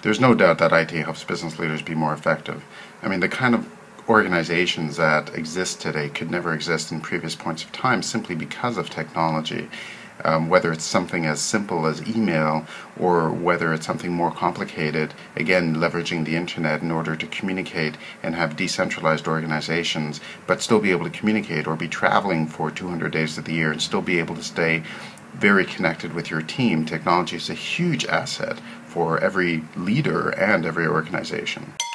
there's no doubt that IT helps business leaders be more effective. I mean, the kind of organizations that exist today could never exist in previous points of time simply because of technology. Whether it's something as simple as email or whether it's something more complicated, again leveraging the internet in order to communicate and have decentralized organizations but still be able to communicate, or be traveling for 200 days of the year and still be able to stay very connected with your team. Technology is a huge asset for every leader and every organization.